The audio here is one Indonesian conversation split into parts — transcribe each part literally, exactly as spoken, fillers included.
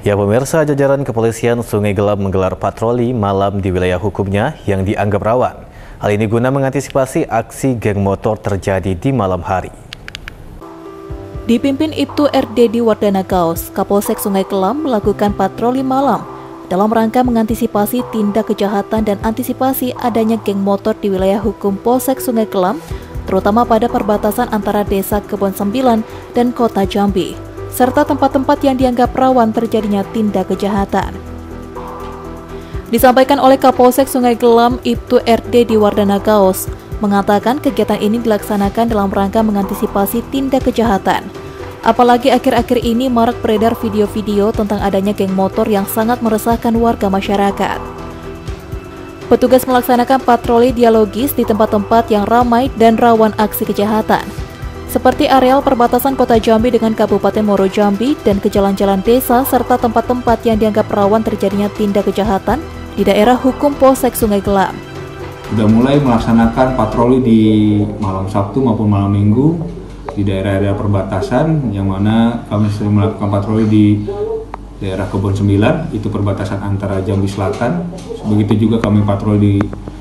Ya pemirsa, jajaran kepolisian Sungai Gelam menggelar patroli malam di wilayah hukumnya yang dianggap rawan. Hal ini guna mengantisipasi aksi geng motor terjadi di malam hari. Dipimpin Ibtu R D di Wardana Gaus, Kapolsek Sungai Gelam melakukan patroli malam dalam rangka mengantisipasi tindak kejahatan dan antisipasi adanya geng motor di wilayah hukum Polsek Sungai Gelam, terutama pada perbatasan antara Desa Kebon Sembilan dan Kota Jambi, serta tempat-tempat yang dianggap rawan terjadinya tindak kejahatan. Disampaikan oleh Kapolsek Sungai Gelam, Ibtu R D di Wardana Gaus, mengatakan kegiatan ini dilaksanakan dalam rangka mengantisipasi tindak kejahatan. Apalagi akhir-akhir ini marak beredar video-video tentang adanya geng motor yang sangat meresahkan warga masyarakat. Petugas melaksanakan patroli dialogis di tempat-tempat yang ramai dan rawan aksi kejahatan, seperti areal perbatasan Kota Jambi dengan Kabupaten Muaro Jambi dan ke jalan-jalan desa serta tempat-tempat yang dianggap rawan terjadinya tindak kejahatan di daerah hukum Polsek Sungai Gelam. Sudah mulai melaksanakan patroli di malam Sabtu maupun malam Minggu di daerah-daerah perbatasan, yang mana kami sering melakukan patroli di daerah Kebon Sembilan, itu perbatasan antara Jambi Selatan. Begitu juga kami patroli di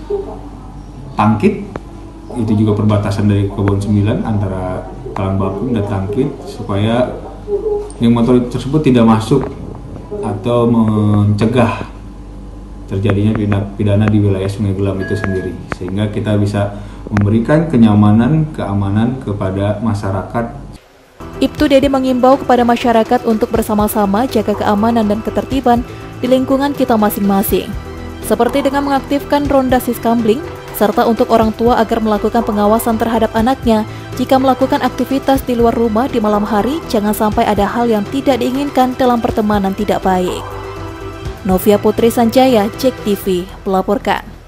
Tangkit, itu juga perbatasan dari Kebon Sembilan antara Kalangbakung dan Tangkit, supaya geng motor tersebut tidak masuk atau mencegah terjadinya pidana di wilayah Sungai Gelam itu sendiri, sehingga kita bisa memberikan kenyamanan, keamanan kepada masyarakat. Ibtu Dede mengimbau kepada masyarakat untuk bersama-sama jaga keamanan dan ketertiban di lingkungan kita masing-masing, seperti dengan mengaktifkan ronda siskambling, serta untuk orang tua agar melakukan pengawasan terhadap anaknya jika melakukan aktivitas di luar rumah di malam hari. Jangan sampai ada hal yang tidak diinginkan dalam pertemanan tidak baik. Novia Putri Sanjaya, Cek T V, melaporkan.